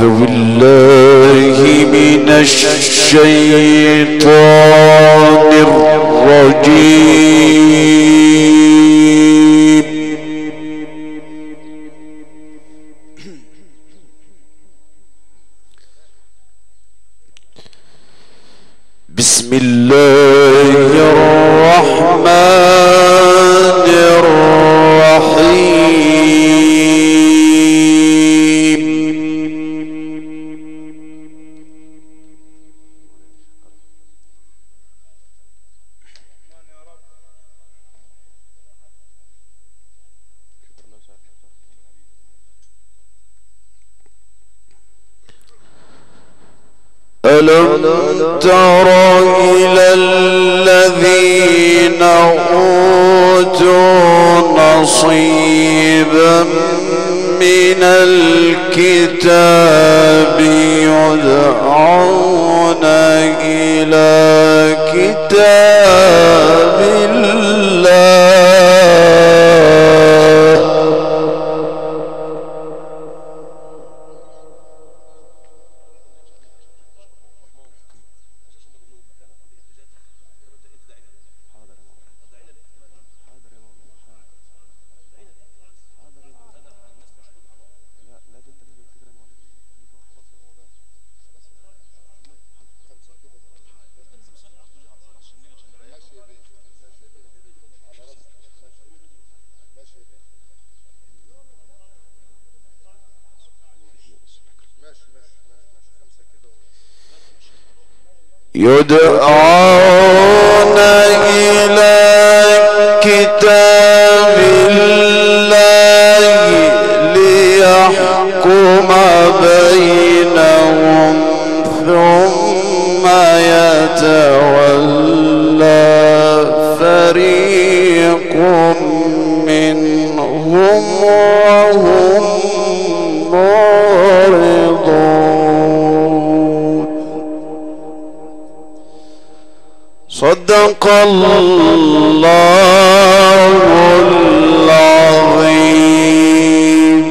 بالله من الشيطان الرجيم. بسم الله الرحمن الرحيم. ألم تر إلى الذين أوتوا نصيبا من الكتاب يدعون إلى كتاب الله يدعون إلى كتاب الله ليحكم بينهم ثم يتولى فريق منهم وهم معرضون. صدق الله العظيم.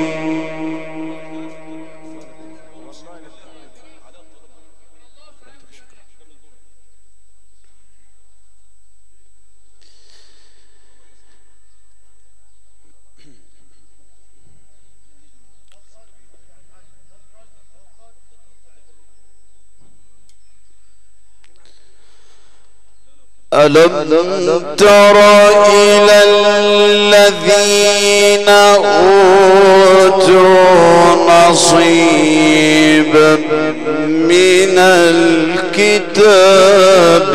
ألم تر إلى الذين أوتوا نصيبا من الكتاب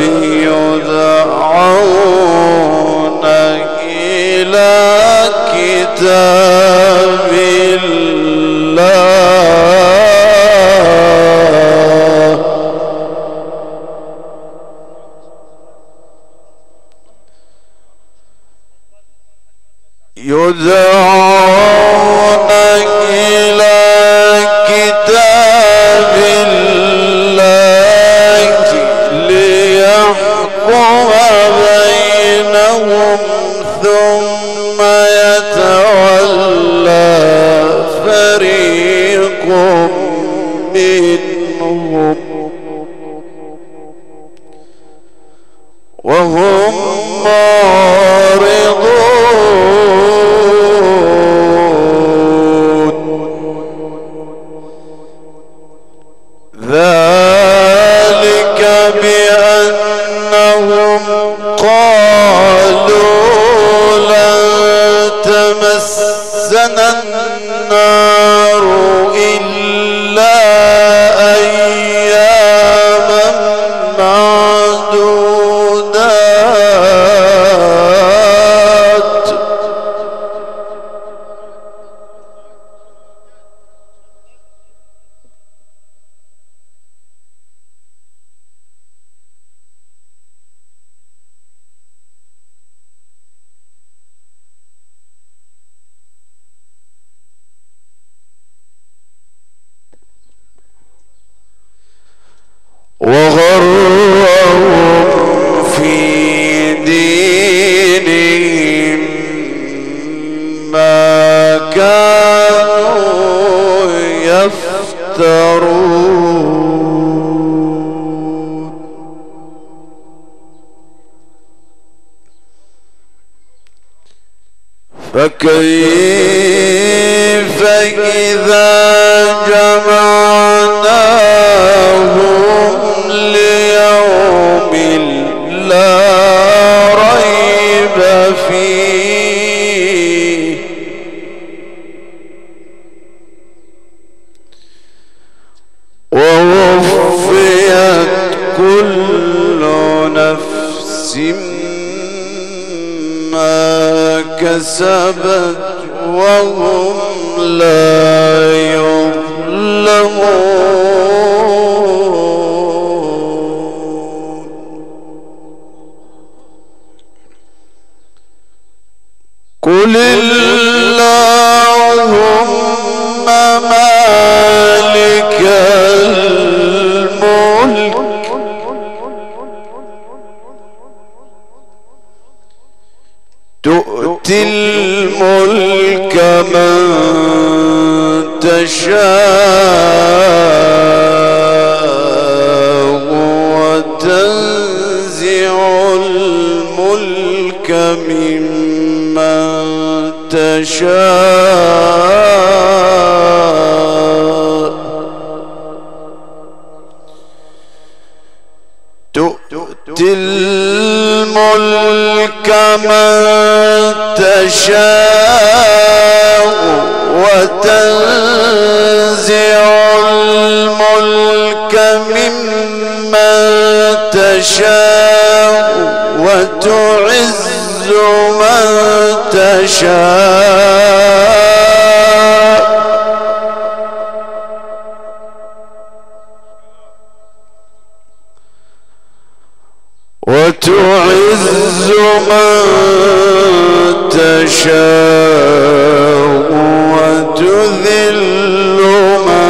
يدعون إلى كتاب الله يدعون إلى كتاب الله ليحكم بينهم ثم يتولى فريق منهم وهم ذلك بأنهم قالوا لن تمسنا النار إلا أياما معدودات وغرهم في دينهم ما كانوا يفترون. يفترون فكيف إذا جمعناهم ليوم لا ريب فيه ووفيت كل نفس ما كسبت وهم لا يظلمون قل اللهم مالك الملك تؤتي الملك من تشاء وتنزع الملك ممن تشاء تؤتي الملك من تشاء وتنزع الملك ممن تشاء وتعز من تشاء وتعز من تشاء وتذل من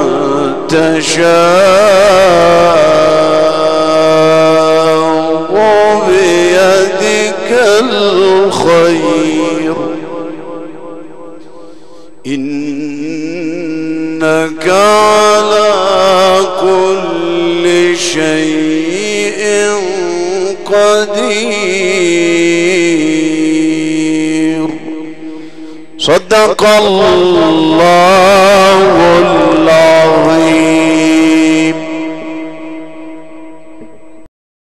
تشاء وبيدك الخير إنك على كل شيء قدير صدق الله العظيم.